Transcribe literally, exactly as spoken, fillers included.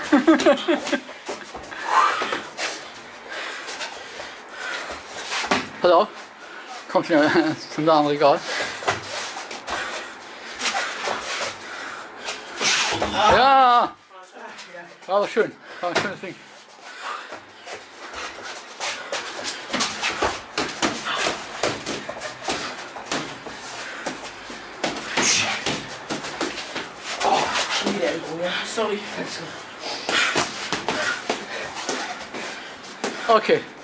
Pass auf, komm schnell zum anderen Regal. Ja! War aber schön, war ein schönes Ding. Oh, schon wieder Ellbogen, ja. Sorry. Okay.